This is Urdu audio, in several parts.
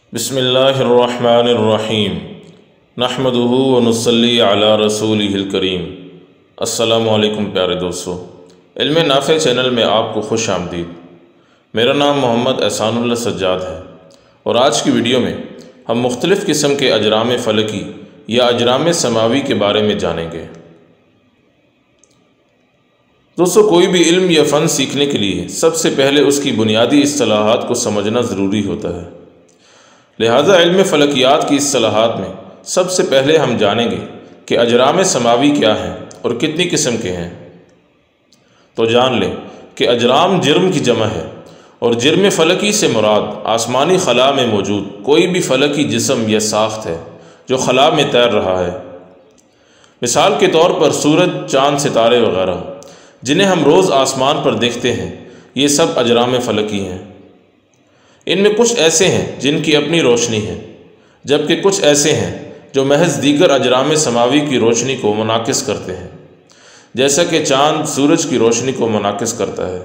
بسم اللہ الرحمن الرحیم نحمدہ ونصلی علی رسولہ الکریم۔ السلام علیکم پیارے دوستو، علم نافع چینل میں آپ کو خوش آمدید۔ میرا نام محمد احسان اللہ سجاد ہے، اور آج کی ویڈیو میں ہم مختلف قسم کے اجرام فلکی یا اجرام سماوی کے بارے میں جانیں گے۔ دوستو، کوئی بھی علم یا فن سیکھنے کے لیے سب سے پہلے اس کی بنیادی اصطلاحات کو سمجھنا ضروری ہوتا ہے۔ لہذا علم فلکیات کی اصطلاحات میں سب سے پہلے ہم جانیں گے کہ اجرام سماوی کیا ہیں اور کتنی قسم کے ہیں۔ تو جان لیں کہ اجرام جرم کی جمع ہے، اور جرم فلکی سے مراد آسمانی خلا میں موجود کوئی بھی فلکی جسم یا ساخت ہے جو خلا میں تیر رہا ہے۔ مثال کے طور پر سورج، چاند، ستارے وغیرہ جنہیں ہم روز آسمان پر دیکھتے ہیں، یہ سب اجرام فلکی ہیں۔ ان میں کچھ ایسے ہیں جن کی اپنی روشنی ہے، جبکہ کچھ ایسے ہیں جو محض دیگر اجرام سماوی کی روشنی کو منعکس کرتے ہیں، جیسا کہ چاند سورج کی روشنی کو منعکس کرتا ہے۔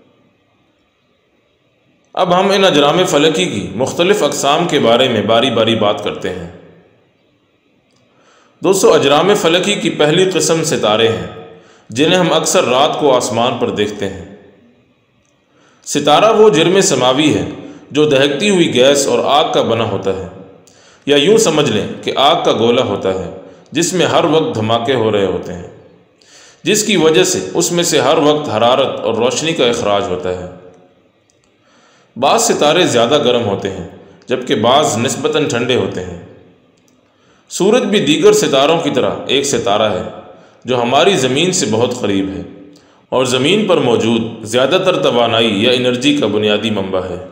اب ہم ان اجرام فلکی کی مختلف اقسام کے بارے میں باری باری بات کرتے ہیں۔ دوستو، اجرام فلکی کی پہلی قسم ستارے ہیں، جنہیں ہم اکثر رات کو آسمان پر دیکھتے ہیں۔ ستارہ وہ جرم سماوی ہے جو دہکتی ہوئی گیس اور آگ کا بنا ہوتا ہے، یا یوں سمجھ لیں کہ آگ کا گولہ ہوتا ہے جس میں ہر وقت دھماکے ہو رہے ہوتے ہیں، جس کی وجہ سے اس میں سے ہر وقت حرارت اور روشنی کا اخراج ہوتا ہے۔ بعض ستارے زیادہ گرم ہوتے ہیں، جبکہ بعض نسبتاً ٹھنڈے ہوتے ہیں۔ سورج بھی دیگر ستاروں کی طرح ایک ستارہ ہے جو ہماری زمین سے بہت قریب ہے، اور زمین پر موجود زیادہ تر توانائی یا انرجی کا بنیادی منبع ہے۔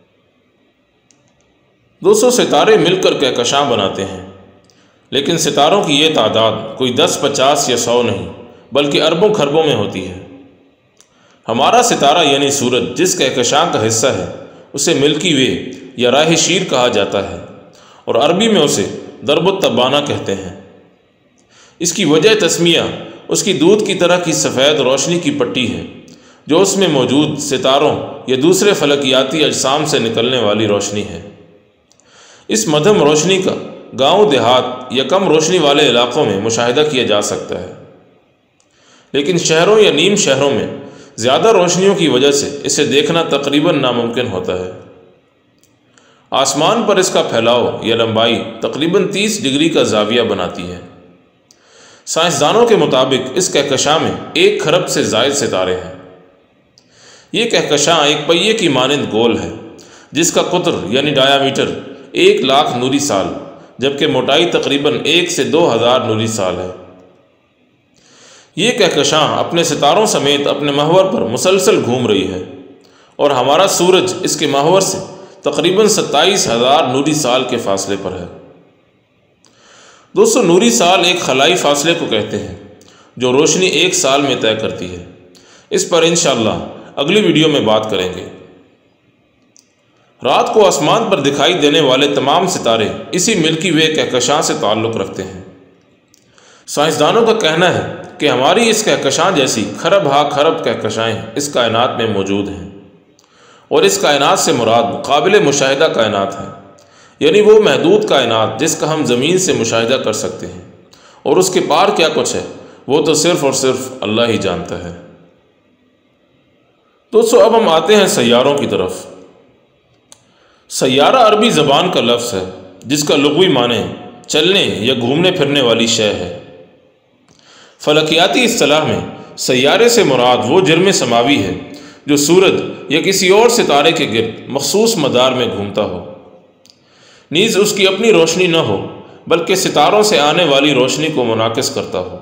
دوستو، ستارے مل کر کہکشاں بناتے ہیں، لیکن ستاروں کی یہ تعداد کوئی 10، 50 یا 100 نہیں، بلکہ اربوں کھربوں میں ہوتی ہے۔ ہمارا ستارہ یعنی سورج جس کہکشاں کا حصہ ہے، اسے ملکی وے یا راہ شیر کہا جاتا ہے، اور عربی میں اسے درب التبانہ کہتے ہیں۔ اس کی وجہ تسمیہ اس کی دودھ کی طرح کی سفید روشنی کی پٹی ہے، جو اس میں موجود ستاروں یا دوسرے فلکیاتی اجسام سے نکلنے والی روشنی ہے۔ اس مدھم روشنی کا گاؤں دیہات یا کم روشنی والے علاقوں میں مشاہدہ کیا جا سکتا ہے، لیکن شہروں یا نیم شہروں میں زیادہ روشنیوں کی وجہ سے اسے دیکھنا تقریباً ناممکن ہوتا ہے۔ آسمان پر اس کا پھیلاؤ یا لمبائی تقریباً 30 ڈگری کا زاویہ بناتی ہے۔ سائنسدانوں کے مطابق اس کہکشاں میں 1 کھرب سے زائد ستارے ہیں۔ یہ کہکشاں ایک پہیے کی مانند گول ہے، جس کا قطر یعنی ڈایا میٹر 1,00,000 نوری سال، جبکہ موٹائی تقریباً 1 سے 2,000 نوری سال ہے۔ یہ کہکشاں اپنے ستاروں سمیت اپنے محور پر مسلسل گھوم رہی ہے، اور ہمارا سورج اس کے محور سے تقریباً 27,000 نوری سال کے فاصلے پر ہے۔ دوستو، نوری سال ایک خلائی فاصلے کو کہتے ہیں جو روشنی 1 سال میں طے کرتی ہے۔ اس پر انشاءاللہ اگلی ویڈیو میں بات کریں گے۔ رات کو آسمان پر دکھائی دینے والے تمام ستارے اسی ملکی وے کہکشاں سے تعلق رکھتے ہیں۔ سائنسدانوں کا کہنا ہے کہ ہماری اس کہکشاں جیسی کھرب ہا کھرب کہکشائیں اس کائنات میں موجود ہیں، اور اس کائنات سے مراد قابل مشاہدہ کائنات ہے، یعنی وہ محدود کائنات جس کا ہم زمین سے مشاہدہ کر سکتے ہیں، اور اس کے پار کیا کچھ ہے وہ تو صرف اور صرف اللہ ہی جانتا ہے۔ دوستو، اب ہم آتے ہیں سیاروں کی طرف۔ سیارہ عربی زبان کا لفظ ہے جس کا لغوی معنی چلنے یا گھومنے پھرنے والی شے ہے۔ فلکیاتی اصطلاح میں سیارے سے مراد وہ جرم سماوی ہے جو سورج یا کسی اور ستارے کے گرد مخصوص مدار میں گھومتا ہو، نیز اس کی اپنی روشنی نہ ہو بلکہ ستاروں سے آنے والی روشنی کو منعکس کرتا ہو۔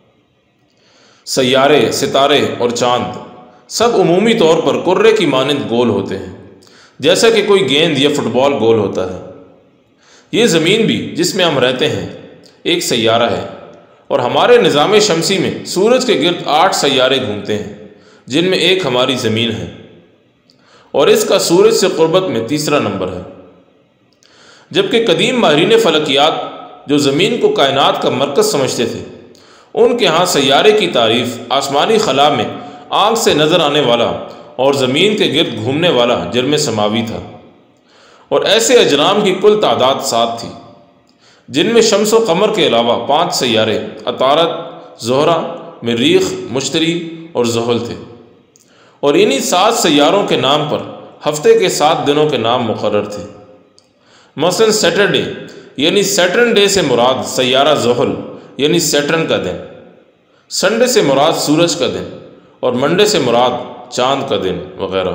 سیارے، ستارے اور چاند سب عمومی طور پر کرے کی مانند گول ہوتے ہیں، جیسا کہ کوئی گیند یا فٹ بال گول ہوتا ہے۔ یہ زمین بھی جس میں ہم رہتے ہیں ایک سیارہ ہے، اور ہمارے نظام شمسی میں سورج کے گرد 8 سیارے گھومتے ہیں، جن میں ایک ہماری زمین ہے، اور اس کا سورج سے قربت میں 3را نمبر ہے۔ جبکہ قدیم ماہرین فلکیات جو زمین کو کائنات کا مرکز سمجھتے تھے، ان کے ہاں سیارے کی تعریف آسمانی خلا میں آنکھ سے نظر آنے والا اور زمین کے گرد گھومنے والا جرم سماوی تھا، اور ایسے اجرام کی کل تعداد 7 تھی، جن میں شمس و قمر کے علاوہ 5 سیارے عطارد، زہرہ، مریخ، مشتری اور زحل تھے، اور انہی 7 سیاروں کے نام پر ہفتے کے 7 دنوں کے نام مقرر تھے۔ مثلا سیٹرڈے یعنی سیٹرن ڈے سے مراد سیارہ زحل یعنی سیٹرن کا دن، سنڈے سے مراد سورج کا دن، اور منڈے سے مراد چاند کا دن وغیرہ۔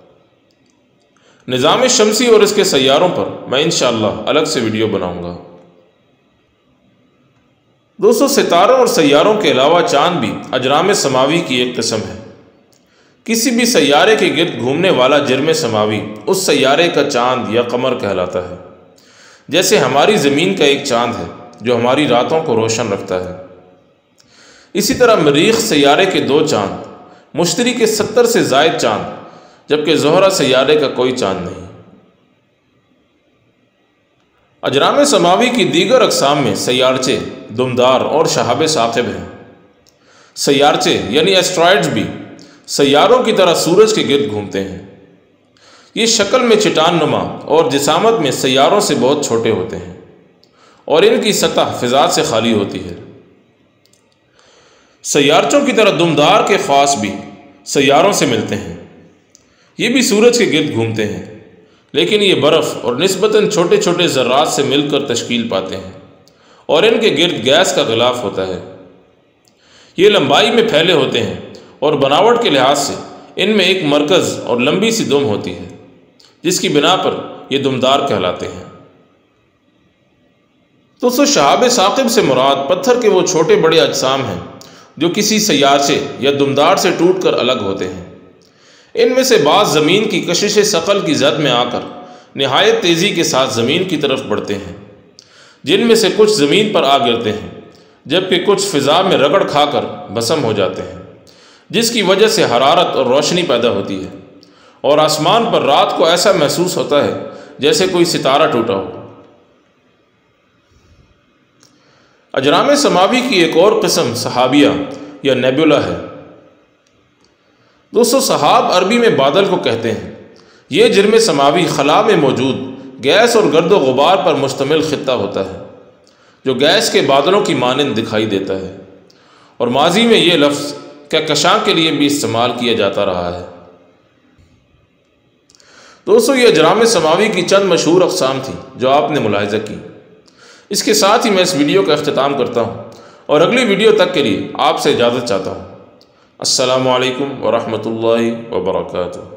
نظام شمسی اور اس کے سیاروں پر میں انشاءاللہ الگ سے ویڈیو بناؤں گا۔ دوستو، ستاروں اور سیاروں کے علاوہ چاند بھی اجرام سماوی کی ایک قسم ہے۔ کسی بھی سیارے کے گرد گھومنے والا جرم سماوی اس سیارے کا چاند یا قمر کہلاتا ہے، جیسے ہماری زمین کا ایک چاند ہے جو ہماری راتوں کو روشن رکھتا ہے۔ اسی طرح مریخ سیارے کے 2 چاند، مشتری کے 70 سے زائد چاند، جبکہ زہرہ سیارے کا کوئی چاند نہیں۔ اجرام سماوی کی دیگر اقسام میں سیارچے، دمدار اور شہاب ثاقب ہیں۔ سیارچے یعنی ایسٹرائڈز بھی سیاروں کی طرح سورج کے گرد گھومتے ہیں۔ یہ شکل میں چٹان نما اور جسامت میں سیاروں سے بہت چھوٹے ہوتے ہیں، اور ان کی سطح فضا سے خالی ہوتی ہے۔ سیارچوں کی طرح دمدار کے خواص بھی سیاروں سے ملتے ہیں۔ یہ بھی سورج کے گرد گھومتے ہیں، لیکن یہ برف اور نسبتاً چھوٹے چھوٹے ذرات سے مل کر تشکیل پاتے ہیں، اور ان کے گرد گیس کا غلاف ہوتا ہے۔ یہ لمبائی میں پھیلے ہوتے ہیں، اور بناوٹ کے لحاظ سے ان میں ایک مرکز اور لمبی سی دم ہوتی ہے، جس کی بنا پر یہ دمدار کہلاتے ہیں۔ دوستو، شہاب ثاقب سے مراد پتھر کے وہ چھوٹے بڑے اجسام ہیں جو کسی سیارچے یا دمدار سے ٹوٹ کر الگ ہوتے ہیں۔ ان میں سے بعض زمین کی کشش ثقل کی زد میں آ کر نہایت تیزی کے ساتھ زمین کی طرف بڑھتے ہیں، جن میں سے کچھ زمین پر آ گرتے ہیں، جبکہ کچھ فضا میں رگڑ کھا کر بھسم ہو جاتے ہیں، جس کی وجہ سے حرارت اور روشنی پیدا ہوتی ہے، اور آسمان پر رات کو ایسا محسوس ہوتا ہے جیسے کوئی ستارہ ٹوٹا ہو۔ اجرام سماوی کی ایک اور قسم سحابیہ یا نیبولا ہے۔ دوستو، سحاب عربی میں بادل کو کہتے ہیں۔ یہ جرم سماوی خلا میں موجود گیس اور گرد و غبار پر مشتمل خطہ ہوتا ہے، جو گیس کے بادلوں کی مانند دکھائی دیتا ہے، اور ماضی میں یہ لفظ کہکشاں کے لیے بھی استعمال کیا جاتا رہا ہے۔ دوستو، یہ اجرام سماوی کی چند مشہور اقسام تھیں جو آپ نے ملاحظہ کی۔ اس کے ساتھ ہی میں اس ویڈیو کا اختتام کرتا ہوں، اور اگلی ویڈیو تک کے لیے آپ سے اجازت چاہتا ہوں۔ السلام علیکم ورحمۃ اللہ وبرکاتہ۔